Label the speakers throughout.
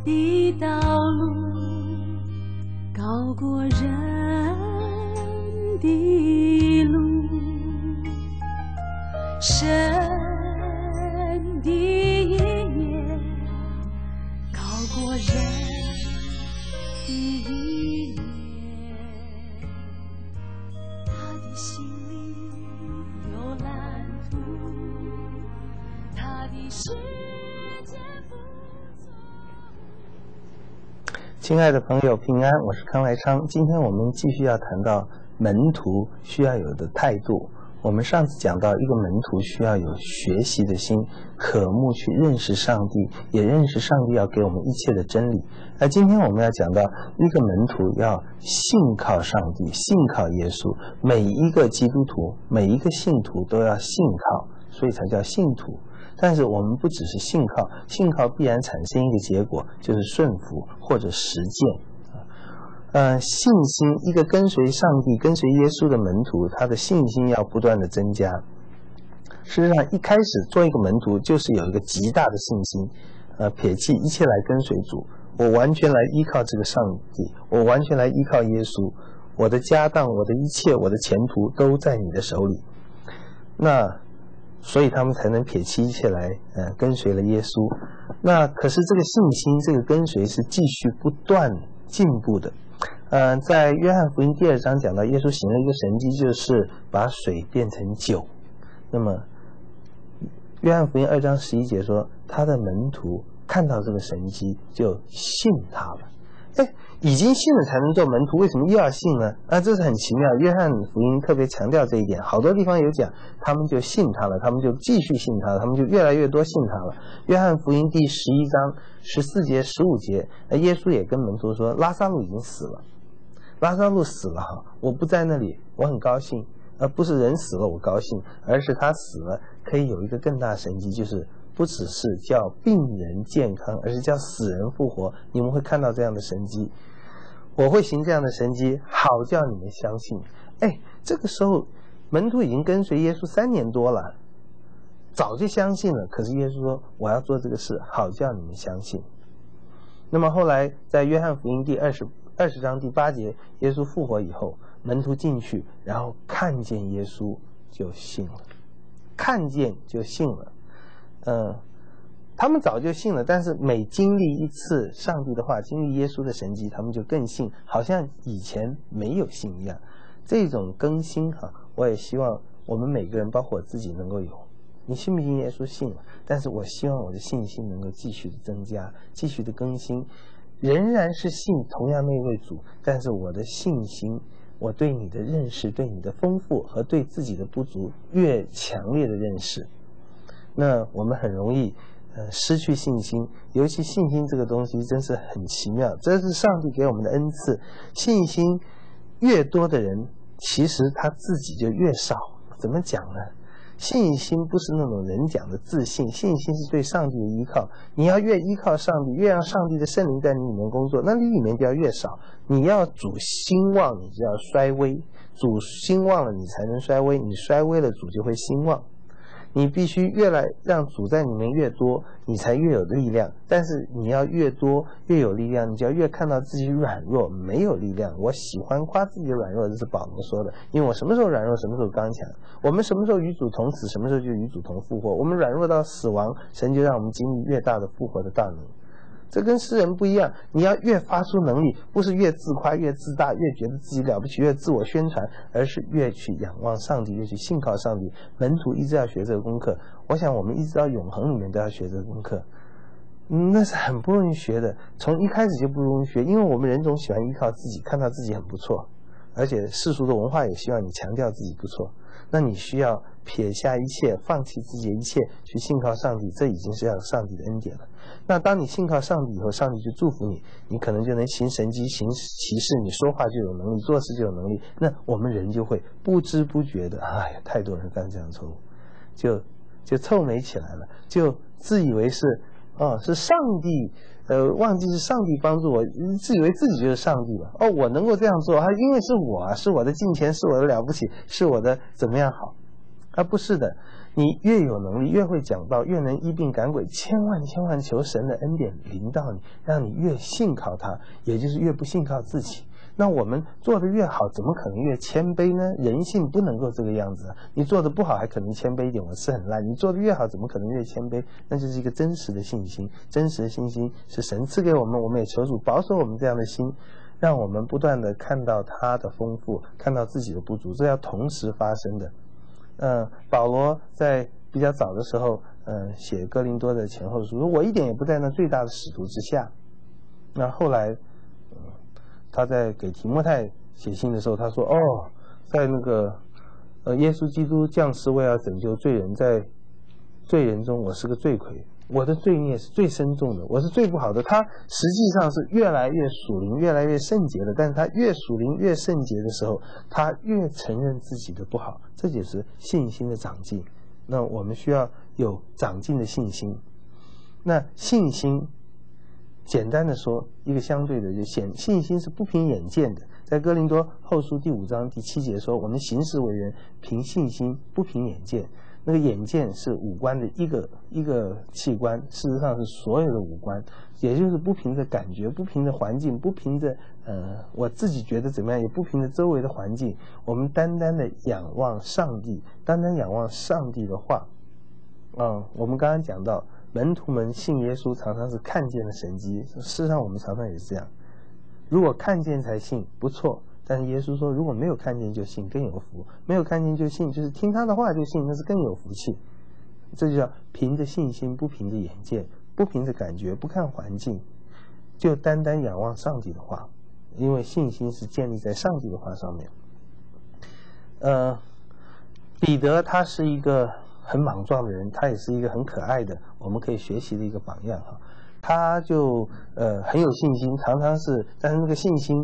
Speaker 1: 的道路高过人的路，神的意念高过人的意念，他的心里有蓝图，他的世界不错。
Speaker 2: 亲爱的朋友，平安，我是康来昌。今天我们继续要谈到门徒需要有的态度。我们上次讲到，一个门徒需要有学习的心，渴慕去认识上帝，也认识上帝要给我们一切的真理。而今天我们要讲到，一个门徒要信靠上帝，信靠耶稣。每一个基督徒，每一个信徒都要信靠，所以才叫信徒。但是我们不只是信靠，信靠必然产生一个结果，就是顺服或者实践。信心，一个跟随上帝、跟随耶稣的门徒，他的信心要不断的增加。事实上，一开始做一个门徒，就是有一个极大的信心，撇弃一切来跟随主，我完全来依靠这个上帝，我完全来依靠耶稣，我的家当、我的一切、我的前途都在你的手里。那所以他们才能撇弃一切来跟随了耶稣。那可是这个信心，这个跟随是继续不断进步的。在约翰福音第2章讲到，耶稣行了一个神迹，就是把水变成酒。那么约翰福音2章11节说，他的门徒看到这个神迹就信他了。已经信了才能做门徒，为什么又要信呢？这是很奇妙。约翰福音特别强调这一点，好多地方有讲，他们就信他了，他们就继续信他了，他们就越来越多信他了。约翰福音第11章14节、15节，耶稣也跟门徒说，拉撒路已经死了，拉撒路死了哈，我不在那里，我很高兴，不是人死了我高兴，而是他死了可以有一个更大神迹，就是不只是叫病人健康，而是叫死人复活。你们会看到这样的神迹，我会行这样的神迹，好叫你们相信。这个时候门徒已经跟随耶稣3年多了，早就相信了。可是耶稣说，我要做这个事，好叫你们相信。那么后来在约翰福音第20章第8节，耶稣复活以后，门徒进去，然后看见耶稣就信了，看见就信了。他们早就信了，但是每经历一次上帝的话，经历耶稣的神迹，他们就更信，好像以前没有信一样。这种更新我也希望我们每个人，包括我自己，能够有。你信不信耶稣？信了，但是我希望我的信心能够继续的增加，继续的更新，仍然是信同样那位主，但是我的信心，我对你的认识，对你的丰富和对自己的不足越强烈的认识，那我们很容易失去信心。尤其信心这个东西真是很奇妙，这是上帝给我们的恩赐。信心越多的人，其实他自己就越少。怎么讲呢？信心不是那种人讲的自信，信心是对上帝的依靠。你要越依靠上帝，越让上帝的圣灵在你里面工作，那你里面就要越少。你要主兴旺，你就要衰微，主兴旺了你才能衰微，你衰微了主就会兴旺。你必须越来让主在里面越多，你才越有力量。但是你要越多越有力量，你就要越看到自己软弱没有力量。我喜欢夸自己的软弱，这是保罗说的，因为我什么时候软弱什么时候刚强。我们什么时候与主同死，什么时候就与主同复活。我们软弱到死亡，神就让我们经历越大的复活的大能。这跟诗人不一样，你要越发出能力，不是越自夸越自大，越觉得自己了不起，越自我宣传，而是越去仰望上帝，越去信靠上帝。门徒一直要学这个功课，我想我们一直到永恒里面都要学这个功课。那是很不容易学的，从一开始就不容易学，因为我们人总喜欢依靠自己，看到自己很不错，而且世俗的文化也希望你强调自己不错。那你需要撇下一切，放弃自己的一切，去信靠上帝，这已经是要上帝的恩典了。那当你信靠上帝以后，上帝就祝福你，你可能就能行神迹、行奇事，你说话就有能力，做事就有能力。那我们人就会不知不觉的，太多人犯这样的错误，就臭美起来了，就自以为是是上帝，忘记是上帝帮助我，自以为自己就是上帝了。我能够这样做，因为是我的金钱，是我的了不起，是我的怎么样好。不是的， 你越有能力，越会讲道，越能医病赶鬼，千万求神的恩典临到你，让你越信靠他，也就是越不信靠自己。那我们做得越好，怎么可能越谦卑呢？人性不能够这个样子啊！你做得不好还可能谦卑一点，我是很烂。你做得越好，怎么可能越谦卑？那就是一个真实的信心。真实的信心是神赐给我们，我们也求主保守我们这样的心，让我们不断的看到他的丰富，看到自己的不足，这要同时发生的。保罗在比较早的时候，写哥林多的前后书，说我一点也不在那最大的使徒之下。那后来，他在给提摩太写信的时候，他说：“哦，在那个耶稣基督降世为要拯救罪人，在罪人中我是个罪魁，我的罪孽是最深重的，我是最不好的。他实际上是越来越属灵，越来越圣洁的，但是他越属灵越圣洁的时候，他越承认自己的不好，这就是信心的长进。那我们需要有长进的信心。那信心，简单的说，一个相对的就信心是不凭眼见的。在哥林多后书第5章第7节说，我们行事为人凭信心，不凭眼见。那个眼见是五官的一个器官，事实上是所有的五官，也就是不凭着感觉，不凭着环境，不凭着我自己觉得怎么样，也不凭着周围的环境，我们单单的仰望上帝，单单仰望上帝的话。我们刚刚讲到门徒们信耶稣常常是看见了神迹，事实上我们常常也是这样，如果看见才信不错，但是耶稣说如果没有看见就信更有福，没有看见就信就是听他的话就信，那是更有福气。这就叫凭着信心，不凭着眼见，不凭着感觉，不看环境，就单单仰望上帝的话，因为信心是建立在上帝的话上面。彼得他是一个很莽撞的人，他也是一个很可爱的我们可以学习的一个榜样哈。他就很有信心，常常是，但是那个信心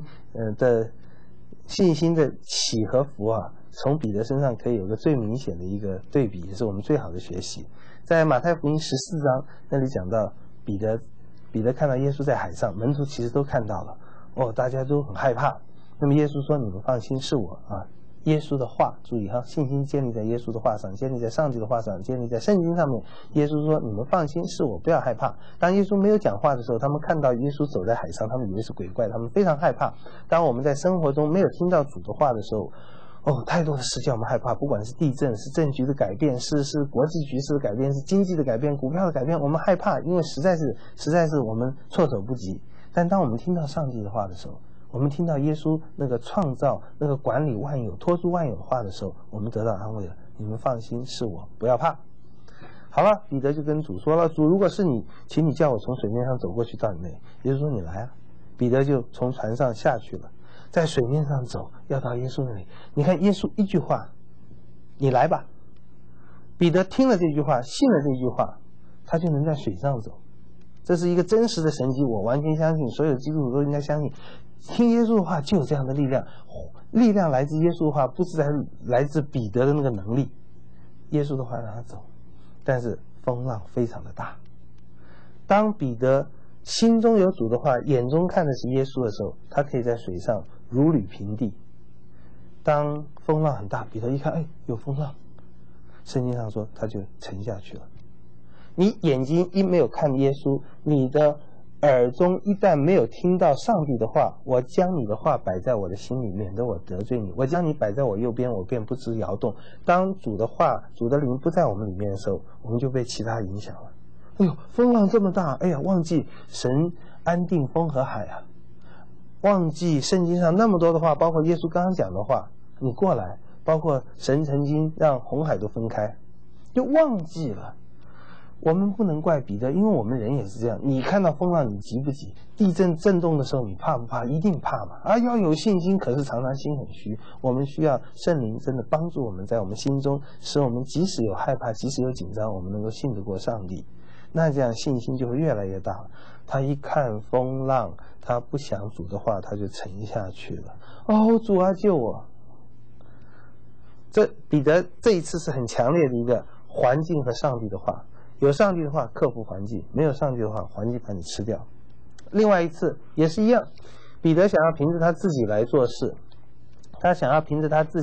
Speaker 2: 的起和伏啊，从彼得身上可以有个最明显的一个对比，也是我们最好的学习。在马太福音14章那里讲到彼得看到耶稣在海上，门徒其实都看到了，大家都很害怕。那么耶稣说：“你们放心，是我啊。”耶稣的话，注意哈，信心建立在耶稣的话上，建立在上帝的话上，建立在圣经上面。耶稣说：“你们放心，是我，不要害怕。”当耶稣没有讲话的时候，他们看到耶稣走在海上，他们以为是鬼怪，他们非常害怕。当我们在生活中没有听到主的话的时候，太多的事叫我们害怕，不管是地震，是政局的改变，是国际局势的改变，是经济的改变，股票的改变，我们害怕，因为实在是我们措手不及。但当我们听到上帝的话的时候，我们听到耶稣那个创造、那个管理万有、托住万有的话的时候，我们得到安慰了。你们放心，是我，不要怕。好了，彼得就跟主说了：“主，如果是你，请你叫我从水面上走过去到你那里。”耶稣说：“你来啊。”彼得就从船上下去了，在水面上走，要到耶稣那里。你看，耶稣一句话：“你来吧。”彼得听了这句话，信了这句话，他就能在水上走。这是一个真实的神迹，我完全相信，所有基督徒都应该相信。听耶稣的话就有这样的力量，力量来自耶稣的话，不是来自彼得的那个能力。耶稣的话让他走，但是风浪非常的大。当彼得心中有主的话，眼中看的是耶稣的时候，他可以在水上如履平地。当风浪很大，彼得一看，有风浪，圣经上说他就沉下去了。你眼睛一没有看耶稣，你的耳中一旦没有听到上帝的话，我将你的话摆在我的心里，免得我得罪你。我将你摆在我右边，我便不知摇动。当主的话、主的灵不在我们里面的时候，我们就被其他影响了。风浪这么大，忘记神安定风和海啊，忘记圣经上那么多的话，包括耶稣刚刚讲的话，你过来，包括神曾经让红海都分开，就忘记了。我们不能怪彼得，因为我们人也是这样。你看到风浪，你急不急？地震震动的时候，你怕不怕？一定怕嘛！要有信心，可是常常心很虚。我们需要圣灵真的帮助我们，在我们心中，使我们即使有害怕，即使有紧张，我们能够信得过上帝。那这样信心就会越来越大了。他一看风浪，他不想主的话，他就沉下去了。主啊，救我！这彼得这一次是很强烈的一个环境和上帝的话。有上帝的话克服环境，没有上帝的话环境把你吃掉。另外一次也是一样，彼得想要凭着他自己来做事，他想要凭着他自己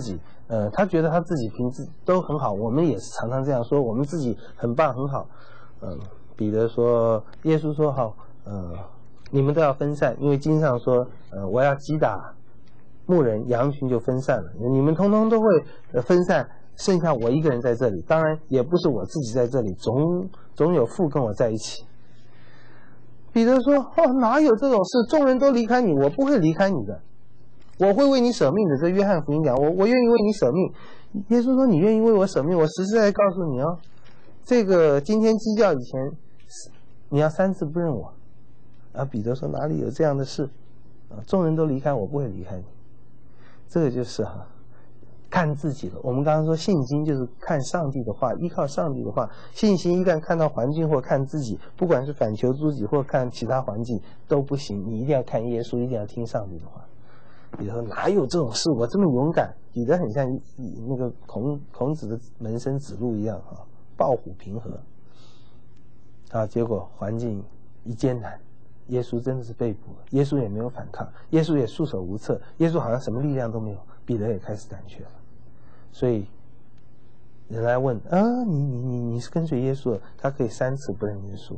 Speaker 2: 他觉得他自己凭自都很好，我们也是常常这样说，我们自己很棒很好。彼得说，耶稣说好，你们都要分散，因为经上说，我要击打牧人，羊群就分散了，你们通通都会分散，剩下我一个人在这里。当然也不是我自己在这里，总有父跟我在一起。彼得说，哪有这种事？众人都离开你，我不会离开你的。我会为你舍命的，这约翰福音讲，我愿意为你舍命。耶稣说，你愿意为我舍命，我实实在在告诉你哦，这个今天鸡叫以前，你要3次不认我。彼得说，哪里有这样的事？众人都离开我，不会离开你。这个就是看自己了。我们刚刚说信心就是看上帝的话，依靠上帝的话。信心一旦看到环境或看自己，不管是反求诸己或看其他环境都不行，你一定要看耶稣，一定要听上帝的话。彼得说，哪有这种事？我这么勇敢。彼得很像那个孔子的门生子路一样抱虎平和。结果环境一艰难，耶稣真的是被捕了，耶稣也没有反抗，耶稣也束手无策，耶稣好像什么力量都没有，彼得也开始胆怯了。所以人来问你是跟随耶稣的，他可以3次不认耶稣。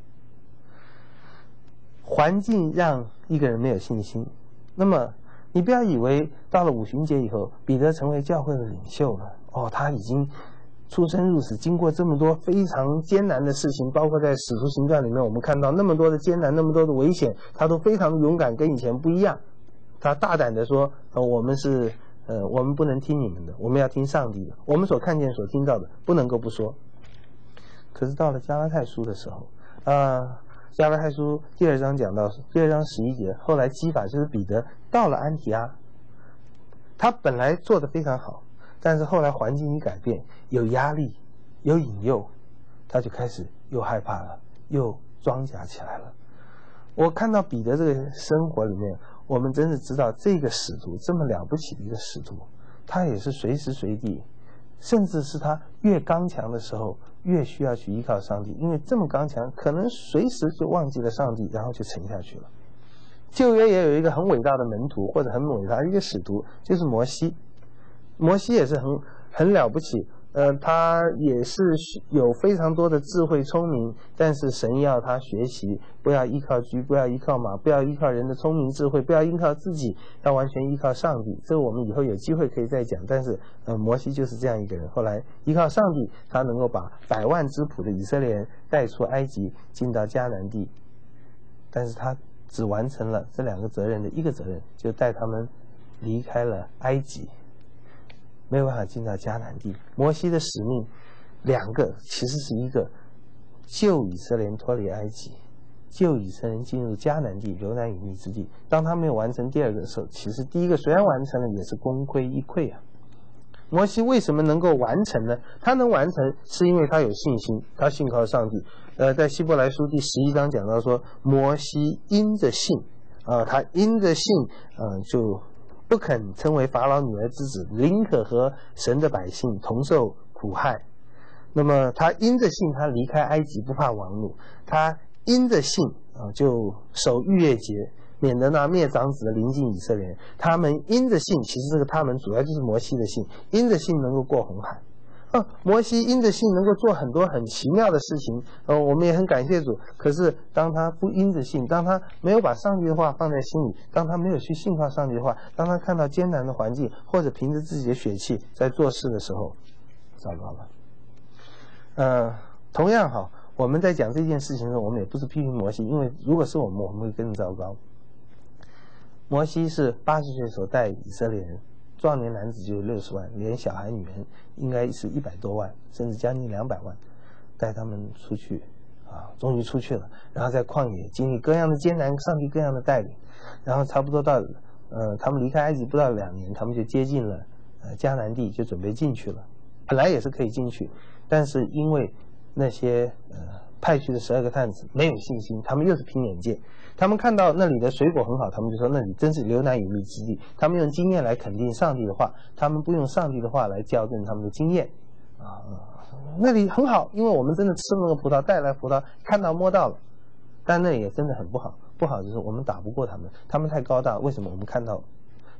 Speaker 2: 环境让一个人没有信心，那么你不要以为到了五旬节以后，彼得成为教会的领袖了。他已经出生入死，经过这么多非常艰难的事情，包括在使徒行传里面，我们看到那么多的艰难，那么多的危险，他都非常的勇敢，跟以前不一样。他大胆的说，我们不能听你们的，我们要听上帝的，我们所看见所听到的不能够不说。可是到了加拉太书的时候，加拉太书第2章讲到第2章11节，后来基法就是彼得到了安提阿，他本来做得非常好，但是后来环境一改变，有压力有引诱，他就开始又害怕了，又装甲起来了。我看到彼得这个生活里面，我们真是知道这个使徒这么了不起的一个使徒，他也是随时随地，甚至是他越刚强的时候越需要去依靠上帝，因为这么刚强可能随时就忘记了上帝，然后就沉下去了。旧约也有一个很伟大的门徒，或者很伟大的一个使徒，就是摩西。摩西也是很了不起，他也是有非常多的智慧聪明，但是神要他学习，不要依靠车，不要依靠马，不要依靠人的聪明智慧，不要依靠自己，要完全依靠上帝。这个我们以后有机会可以再讲。但是摩西就是这样一个人，后来依靠上帝，他能够把100万之谱的以色列人带出埃及，进到迦南地。但是他只完成了这2个责任的一个责任，就带他们离开了埃及，没有办法进到迦南地。摩西的使命2个，其实是一个，救以色列人脱离埃及，救以色列人进入迦南地，流奶与蜜之地。当他没有完成第2个的时候，其实第1个虽然完成了，也是功亏一篑啊。摩西为什么能够完成呢？他能完成是因为他有信心，他信靠上帝。在希伯来书第11章讲到说，摩西因着信他因着信就不肯称为法老女儿之子，宁可和神的百姓同受苦害。那么他因着信，他离开埃及不怕王怒，他因着信就守逾越节，免得那灭长子的临近以色列人。他们因着信，其实这个他们主要就是摩西的信，因着信能够过红海。摩西因着信能够做很多很奇妙的事情，我们也很感谢主。可是当他不因着信，当他没有把上帝的话放在心里，当他没有去信靠上帝的话，当他看到艰难的环境，或者凭着自己的血气在做事的时候，糟糕了。同样我们在讲这件事情的时候，我们也不是批评摩西，因为如果是我们会更糟糕。摩西是80岁时候带以色列人，壮年男子就有60万，连小孩女人应该是100多万，甚至将近200万，带他们出去终于出去了。然后在旷野经历各样的艰难，上帝各样的带领，然后差不多到他们离开埃及不到2年，他们就接近了迦南地，就准备进去了。本来也是可以进去，但是因为那些派去的12个探子没有信心，他们又是凭眼见。他们看到那里的水果很好，他们就说那里真是流奶与蜜之地。他们用经验来肯定上帝的话，他们不用上帝的话来校正他们的经验那里很好，因为我们真的吃了那个葡萄，带来葡萄，看到摸到了。但那里也真的很不好，不好就是我们打不过他们，他们太高大。为什么？我们看到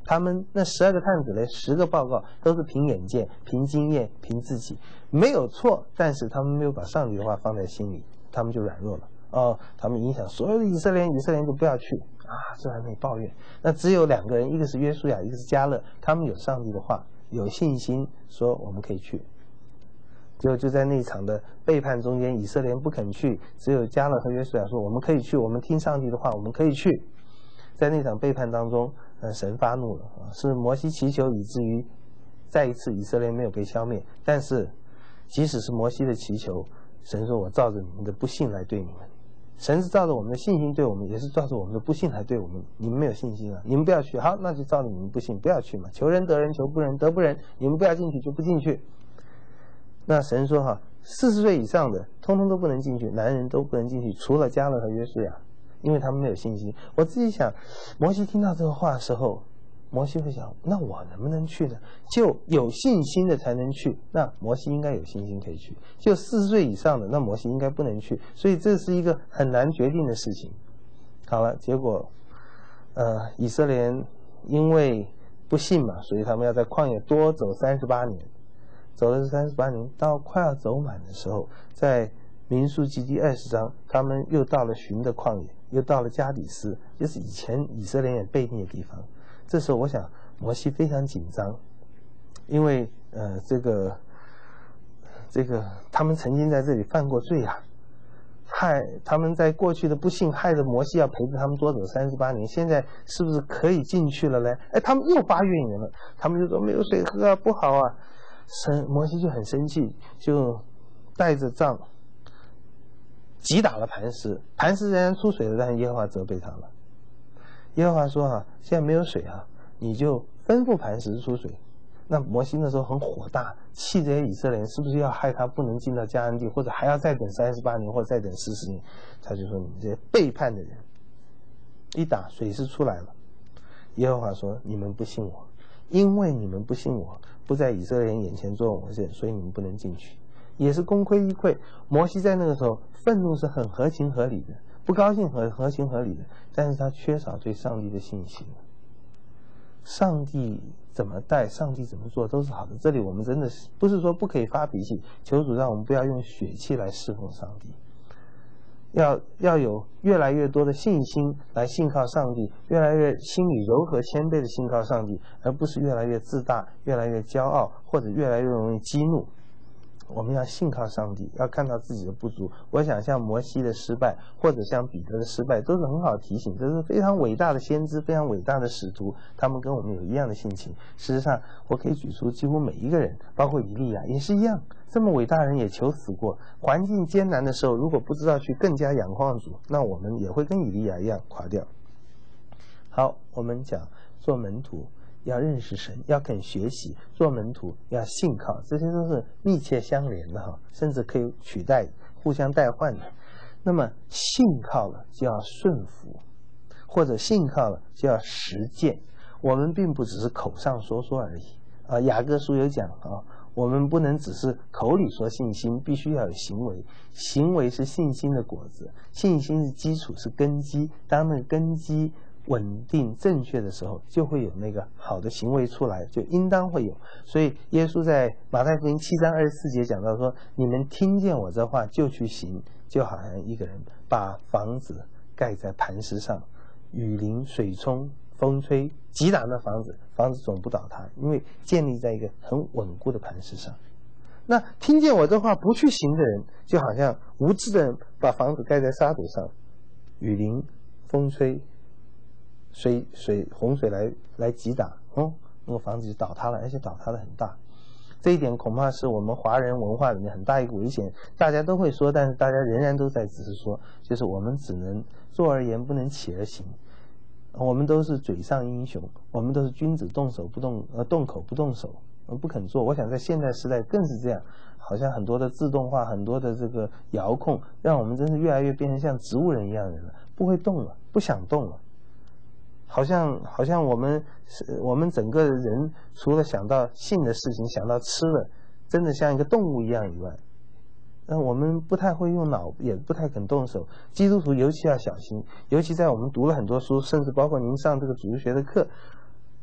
Speaker 2: 他们那12个探子嘞，10个报告都是凭眼见、凭经验、凭自己，没有错，但是他们没有把上帝的话放在心里，他们就软弱了。他们影响所有的以色列人就不要去啊，这还没抱怨。那只有2个人，一个是约书亚，一个是迦勒，他们有上帝的话，有信心说我们可以去。就在那场的背叛中间，以色列人不肯去，只有迦勒和约书亚说我们可以去，我们听上帝的话，我们可以去。在那场背叛当中，神发怒了是摩西祈求，以至于再一次以色列没有被消灭。但是即使是摩西的祈求，神说我照着你们的不信来对你们。神是照着我们的信心对我们，也是照着我们的不信来对我们。你们没有信心啊，你们不要去，好，那就照着你们不信不要去嘛。求人得人，求不人得不人，你们不要进去就不进去。那神说40岁以上的通通都不能进去，男人都不能进去，除了迦勒和约书亚，因为他们没有信心。我自己想，摩西听到这个话的时候，摩西会想，那我能不能去呢？就有信心的才能去，那摩西应该有信心可以去。就40岁以上的，那摩西应该不能去。所以这是一个很难决定的事情。好了，结果以色列人因为不信嘛，所以他们要在旷野多走38年。走了38年，到快要走满的时候，在民数记第20章，他们又到了寻的旷野，又到了加底斯，就是以前以色列人背逆的地方。这时候我想摩西非常紧张，因为这个他们曾经在这里犯过罪啊，他们在过去的不幸害得摩西要陪着他们多走38年，现在是不是可以进去了呢？他们又发怨言了，他们就说没有水喝啊，不好啊。摩西就很生气，就带着杖击打了磐石，磐石仍然出水了，但是耶和华责备他了。耶和华说现在没有水你就吩咐磐石出水。那摩西那时候很火大，气这些以色列人是不是要害他不能进到迦南地，或者还要再等38年，或者再等40年。他就说你这些背叛的人，一打水是出来了。耶和华说你们不信我，因为你们不信我，不在以色列人眼前做我事，所以你们不能进去，也是功亏一篑。摩西在那个时候愤怒是很合情合理的，不高兴合情合理的，但是他缺少对上帝的信心。上帝怎么带，上帝怎么做都是好的。这里我们真的是不是说不可以发脾气，求主让我们不要用血气来侍奉上帝，要有越来越多的信心来信靠上帝，越来越心里柔和谦卑的信靠上帝，而不是越来越自大，越来越骄傲，或者越来越容易激怒。我们要信靠上帝，要看到自己的不足。我想像摩西的失败，或者像彼得的失败，都是很好的提醒。这是非常伟大的先知，非常伟大的使徒，他们跟我们有一样的性情。事实上，我可以举出几乎每一个人，包括以利亚也是一样。这么伟大的人也求死过，环境艰难的时候，如果不知道去更加仰望主，那我们也会跟以利亚一样垮掉。好，我们讲做门徒要认识神，要肯学习，做门徒要信靠，这些都是密切相连的甚至可以取代、互相代换的。那么信靠了就要顺服，或者信靠了就要实践。我们并不只是口上说说而已雅各书有讲我们不能只是口里说信心，必须要有行为。行为是信心的果子，信心是基础，是根基。当那个根基稳定正确的时候，就会有那个好的行为出来，就应当会有。所以耶稣在马太福音7章24节讲到说，你们听见我这话就去行，就好像一个人把房子盖在磐石上，雨淋水冲风吹击打那房子，房子总不倒塌，因为建立在一个很稳固的磐石上。那听见我这话不去行的人，就好像无知的人把房子盖在沙土上，雨淋风吹洪水来击打那个房子就倒塌了，而且倒塌的很大。这一点恐怕是我们华人文化里面很大一个危险，大家都会说，但是大家仍然都在只是说，就是我们只能坐而言，不能起而行。我们都是嘴上英雄，我们都是君子动手不动动口不动手，不肯做。我想在现代时代更是这样，好像很多的自动化，很多的这个遥控，让我们真是越来越变成像植物人一样的人了，不会动了，不想动了。好像我们整个人除了想到性的事情，想到吃了，真的像一个动物一样以外，我们不太会用脑，也不太肯动手。基督徒尤其要小心，尤其在我们读了很多书，甚至包括您上这个主日学的课，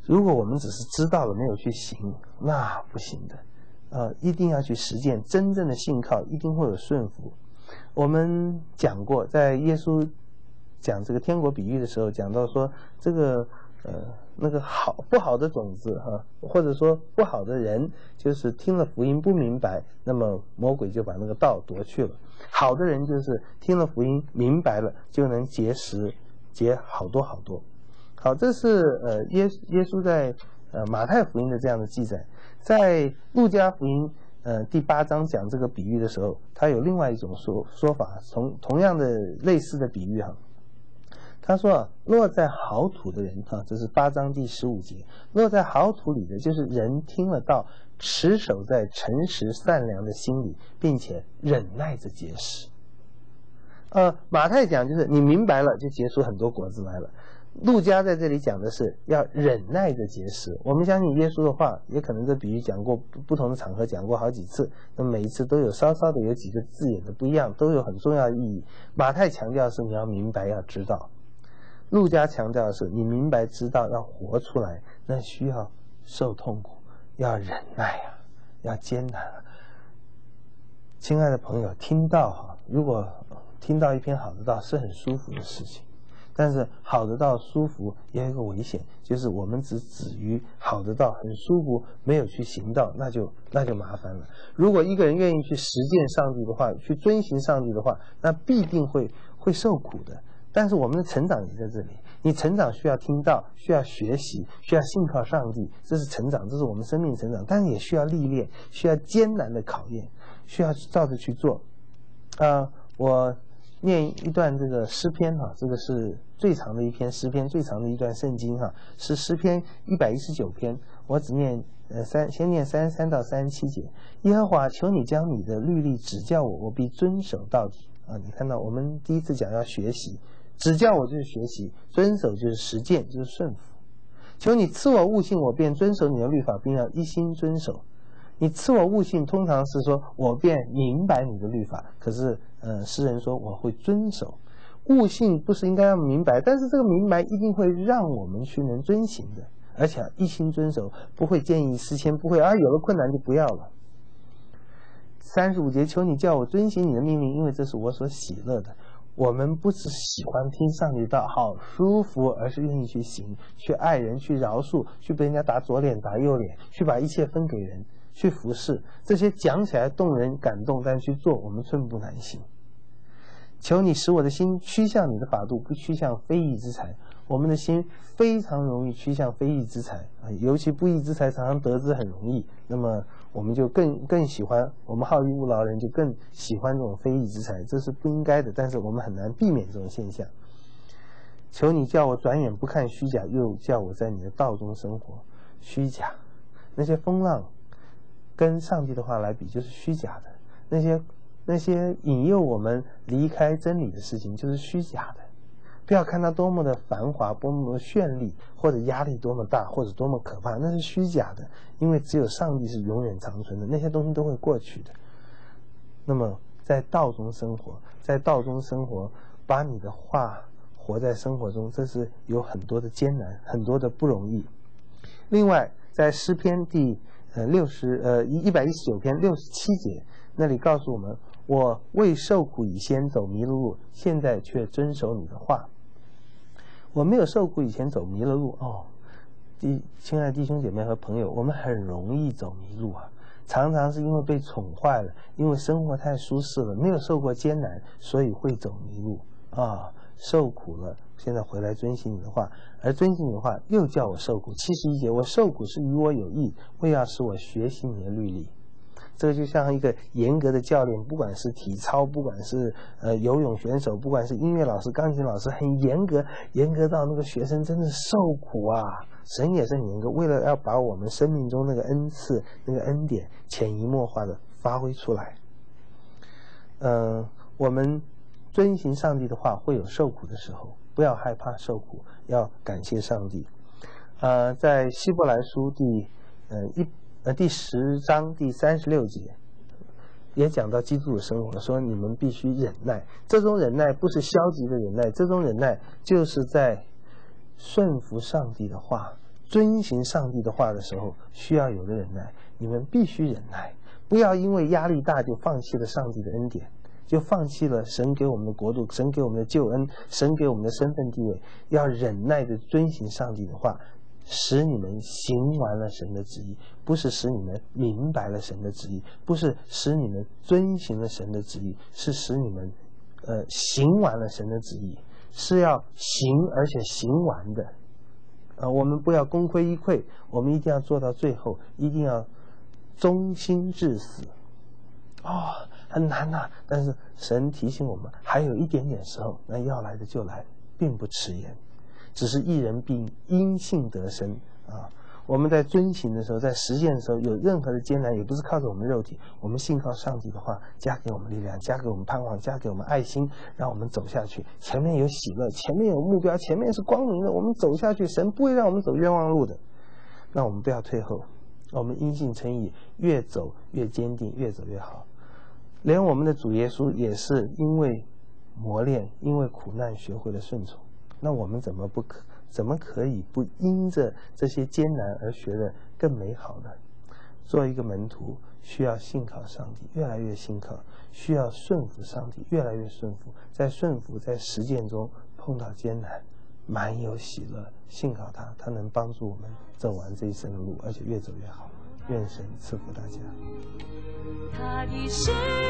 Speaker 2: 如果我们只是知道了没有去行，那不行的。一定要去实践，真正的信靠一定会有顺服。我们讲过，在耶稣讲这个天国比喻的时候，讲到说这个那个不好的种子或者说不好的人，就是听了福音不明白，那么魔鬼就把那个道夺去了。好的人就是听了福音明白了，就能结实，结好多好多。好，这是耶稣在马太福音的这样的记载。在路加福音第8章讲这个比喻的时候，他有另外一种说法，同样的类似的比喻他说落在好土的人这是8章第15节，落在好土里的就是人听了道，持守在诚实善良的心里，并且忍耐着结实。马太讲就是你明白了就结出很多果子来了，路加在这里讲的是要忍耐着结实。我们相信耶稣的话，也可能这比喻讲过不同的场合讲过好几次，那么每一次都有稍稍的有几个字眼的不一样，都有很重要的意义。马太强调的是你要明白要知道，路加强调的是你明白知道要活出来，那需要受痛苦，要忍耐要艰难亲爱的朋友，听道如果听到一篇好的道是很舒服的事情，但是好的道舒服也有一个危险，就是我们只止于好的道很舒服，没有去行道，那就麻烦了。如果一个人愿意去实践上帝的话，去遵行上帝的话，那必定会受苦的。但是我们的成长也在这里，你成长需要听道，需要学习，需要信靠上帝，这是成长，这是我们生命成长，但是也需要历练，需要艰难的考验，需要照着去做。我念一段这个诗篇这个是最长的一篇诗篇，最长的一段圣经是诗篇119篇，我只念先念33到37节。耶和华，求你将你的律例指教我，我必遵守到底。你看到我们第一次讲要学习，指教我就是学习，遵守就是实践，就是顺服。求你赐我悟性，我便遵守你的律法，并要一心遵守。你赐我悟性，通常是说我便明白你的律法，可是诗人说我会遵守。悟性不是应该要明白，但是这个明白一定会让我们去能遵行的，而且一心遵守，不会见异思迁，不会有了困难就不要了。35节，求你叫我遵行你的命令，因为这是我所喜乐的。我们不只喜欢听上帝的道好舒服，而是愿意去行，去爱人，去饶恕，去被人家打左脸打右脸，去把一切分给人，去服侍。这些讲起来动人感动，但去做我们寸步难行。求你使我的心趋向你的法度，不趋向非义之财。我们的心非常容易趋向非义之财尤其不义之财常常得之很容易，那么我们就更喜欢，我们好逸恶劳人就更喜欢这种非义之财，这是不应该的，但是我们很难避免这种现象。求你叫我转眼不看虚假，又叫我在你的道中生活。虚假，那些风浪跟上帝的话来比就是虚假的，那些引诱我们离开真理的事情就是虚假的。不要看它多么的繁华，多么的绚丽，或者压力多么大，或者多么可怕，那是虚假的，因为只有上帝是永远长存的，那些东西都会过去的。那么在道中生活，把你的话活在生活中，这是有很多的艰难，很多的不容易。另外在诗篇第119篇67节那里告诉我们，我未受苦以先走迷了路，现在却遵守你的话。我没有受苦以前走迷了路亲爱的弟兄姐妹和朋友，我们很容易走迷路常常是因为被宠坏了，因为生活太舒适了，没有受过艰难，所以会走迷路受苦了，现在回来遵行你的话，而遵行你的话又叫我受苦。71节，我受苦是与我有益，为要使我学习你的律例。这个就像一个严格的教练，不管是体操，不管是游泳选手，不管是音乐老师、钢琴老师，很严格到那个学生真的受苦神也是很严格，为了要把我们生命中那个恩赐、那个恩典潜移默化的发挥出来。我们遵行上帝的话会有受苦的时候，不要害怕受苦，要感谢上帝。在希伯来书第10章第36节也讲到基督的生活，说你们必须忍耐。这种忍耐不是消极的忍耐，这种忍耐就是在顺服上帝的话， 遵行上帝的话的时候，需要有的忍耐，你们必须忍耐，不要因为压力大就放弃了上帝的恩典，就放弃了神给我们的国度，神给我们的救恩，神给我们的身份地位。要忍耐地遵行上帝的话，使你们行完了神的旨意，不是使你们明白了神的旨意，不是使你们遵行了神的旨意，是使你们行完了神的旨意，是要行而且行完的。我们不要功亏一篑，我们一定要做到最后，一定要忠心至死。很难呐，但是神提醒我们，还有一点点时候，那要来的就来，并不迟延。只是一人必因信得生啊！我们在遵行的时候，在实践的时候，有任何的艰难，也不是靠着我们肉体，我们信靠上帝的话，加给我们力量，加给我们盼望，加给我们爱心，让我们走下去。前面有喜乐，前面有目标，前面是光明的，我们走下去，神不会让我们走冤枉路的。那我们不要退后，我们因信称义，越走越坚定，越走越好。连我们的主耶稣也是因为磨练，因为苦难学会了顺从。那我们怎么可以不因着这些艰难而学得更美好呢？做一个门徒需要信靠上帝，越来越信靠；需要顺服上帝，越来越顺服。在顺服，在实践中碰到艰难，满有喜乐，信靠他，他能帮助我们走完这一生的路，而且越走越好。愿神赐福大家。
Speaker 1: 他的